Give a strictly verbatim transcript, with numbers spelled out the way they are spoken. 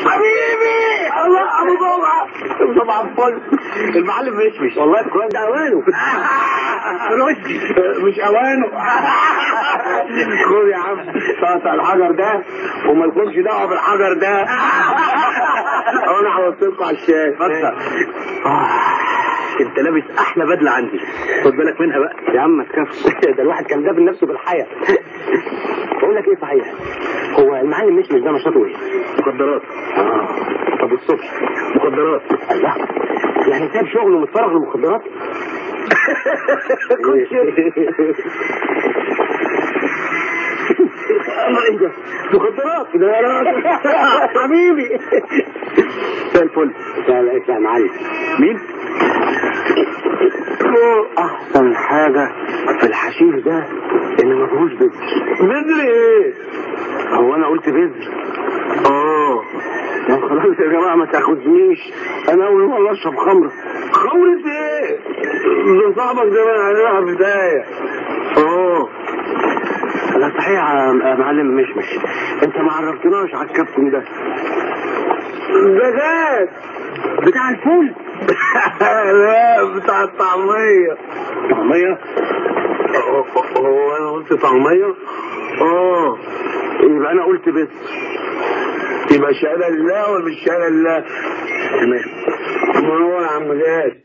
حبيبي الله ابو جمعه طبعا فل المعلم مشمش والله الكلام ده اوانه مش اوانه. خد يا عم تقطع الحجر ده وما لكمش دعوه بالحجر ده. انا هوصلكم على الشاي. انت لابس احلى بدله عندي، خد بالك منها بقى يا عم ما تخافش. ده الواحد كان دافن نفسه بالحياه. بقول لك ايه صحيح، هو المعلم مش ده نشاطه ايه؟ مخدرات. اه طب الصبح مخدرات. الله، يعني سايب شغله ومتفرغ للمخدرات؟ الله ايه ده؟ مخدرات ده يا راجل. حبيبي زي الفل. لا اسمع يا معلم. مين؟ احسن حاجه في الحشيش ده ان ما فيهوش بذر. بذر ايه؟ هو انا قلت بذر؟ اه خلاص يا جماعه ما تاخدنيش، انا اول مره اشرب خمره. خمرة ايه؟ ده صاحبك ده من عليها بدايه. اه لا صحيح يا معلم مشمش، انت ما عرفتناش على الكابتن ده. ده جاد بتاع الفول. لا بتاع الطعميه. طعميه؟ هو انا قلت طعميه؟ اه يبقى انا قلت بس. يبقى شهاده لله ولا مش شهاده لله؟ تمام. ما هو يا عم جاد